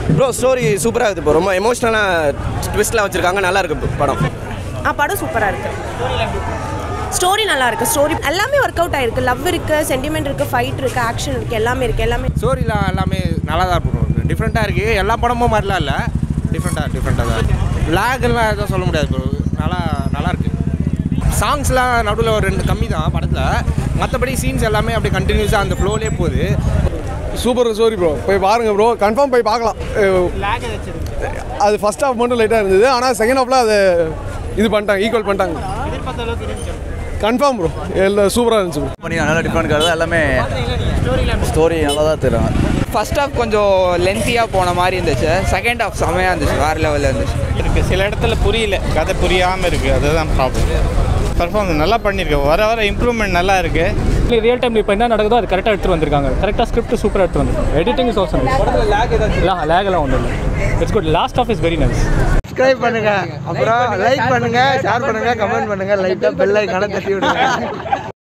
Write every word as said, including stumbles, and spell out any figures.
Bro story சூப்பராக இருக்குது bro. ரொம்ப எமோஷ்னலாக ட்விஸ்ட்லாம் வச்சுருக்காங்க. நல்லா இருக்குது படம். ஆ படம் சூப்பராக இருக்குது. ஸ்டோரி நல்லா இருக்குது. ஸ்டோரி எல்லாமே ஒர்க் அவுட் ஆகிருக்கு. லவ் இருக்குது, சென்டிமெண்ட் இருக்குது, ஃபைட் இருக்குது, ஆக்ஷன் இருக்குது, எல்லாமே இருக்குது. எல்லாமே ஸ்டோரிலாம் எல்லாமே நல்லா தான் இருக்கும். டிஃப்ரெண்ட்டாக இருக்குது. எல்லா படமும் மாதிரிலாம் இல்லை. டிஃப்ரெண்ட்டாக டிஃப்ரெண்ட்டாக தான் இருக்குது. லேக்லாம் எதுவும் சொல்ல முடியாது ப்ரோ. நல்லா நல்லாயிருக்கு. சாங்ஸ்லாம் நடுவில் ஒரு ரெண்டு கம்மி தான் படத்தில். மற்றபடி சீன்ஸ் எல்லாமே அப்படியே கண்டினியூஸாக அந்த ஃப்ளோலே போகுது. Super story bro. போய் பாருங்கள் ப்ரோ. கன்ஃபார்ம் போய் பார்க்கலாம். அது ஃபர்ஸ்ட் ஹாஃப் மட்டும் லைட்டாக இருந்தது. ஆனால் செகண்ட் ஹாஃபில் அது இது பண்ணிட்டாங்க, ஈக்குவல் பண்ணிட்டாங்க. Confirm bro. எல்லாம் சூப்பராக இருந்துச்சு ப்ரோ. பண்ணி நல்லா டிஃப்ரெண்ட் கார்டு எல்லாமே ஸ்டோரி நல்லா தான் தெரியும். ஃபர்ஸ்ட் ஹாஃப் கொஞ்சம் லென்த்தியாக போன மாதிரி இருந்துச்சு. செகண்ட் ஹாஃப் செமையாக இருந்துச்சு. வேறு லெவலில் இருந்துச்சு. இருக்குது சில இடத்துல புரியல, கதை புரியாமல் இருக்குது. அதுதான் ப்ராப்ளம். பர்ஃபார்மன்ஸ் நல்லா பண்ணியிருக்கேன். வர வர இம்ப்ரூவ்மெண்ட் நல்லா இருக்குது. ரியல் டைம் இப்போ என்ன நடக்குதோ அது கரெக்டாக எடுத்துகிட்டு வந்திருக்காங்க. கரெக்டாக ஸ்கிரிப்ட் சூப்பராக எடுத்து வந்துருக்காங்க. எடிட்டிங் இஸ் ஆல்சோ இல்லை லேகெல்லாம் ஒன்றும் இல்லை. It's good. Last half is very nice. Subscribe பண்ணுங்கள், அப்புறம் லைக் பண்ணுங்கள், ஷேர் பண்ணுங்கள், கமெண்ட் பண்ணுங்கள், லைட்டாக பெல் ஐகானை தட்டி விடுங்க.